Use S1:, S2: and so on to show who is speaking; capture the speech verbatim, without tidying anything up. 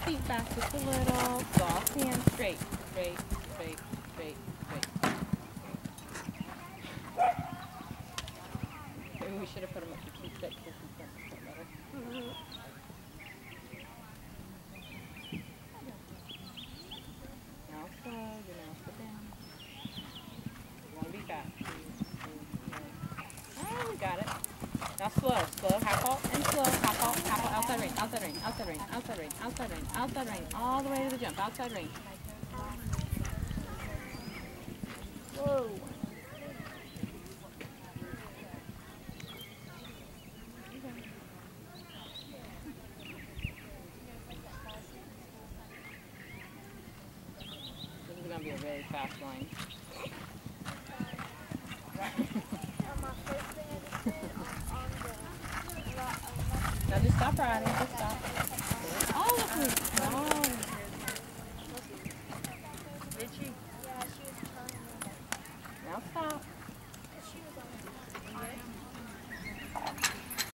S1: feet back just a little. Soft hands. Straight, straight, straight, straight, straight. Maybe we should have put them up to two six if we can't sit better.
S2: Mm-hmm.
S1: Now slow, you know, sit down. You want to be fast. Oh, we got it. Now slow, slow, half halt and slow, half halt, half halt, outside range, outside range, outside range, outside range, outside range, outside range, all the way to the jump, outside range.
S2: Whoa.
S1: This is going to be a really fast line. Now just stop riding, just stop. Oh, look who's strong. Did she?
S2: Yeah, she was turning.
S1: Now stop.
S2: She was on the